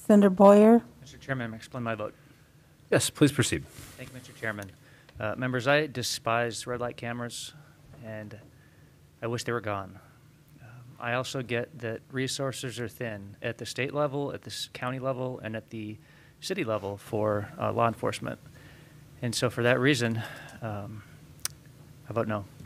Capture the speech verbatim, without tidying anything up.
Senator Boyer. Mister Chairman, may I explain my vote? Yes, please proceed. Thank you, Mister Chairman. Uh, members, I despise red light cameras, and I wish they were gone. Um, I also get that resources are thin at the state level, at the s- county level, and at the city level for uh, law enforcement. And so for that reason, um, I vote no.